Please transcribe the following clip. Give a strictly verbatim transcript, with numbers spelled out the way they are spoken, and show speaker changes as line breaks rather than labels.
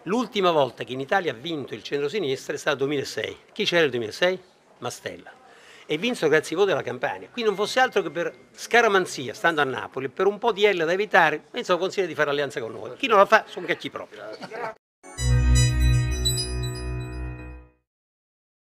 L'ultima volta che in Italia ha vinto il centro-sinistra è stato nel duemilasei. Chi c'era nel duemilasei? Mastella. E vinso grazie ai voti della Campania. Qui non fosse altro che per scaramanzia, stando a Napoli, per un po' di L da evitare, penso consiglia di fare alleanza con noi. Chi non la fa sono cacchi propri.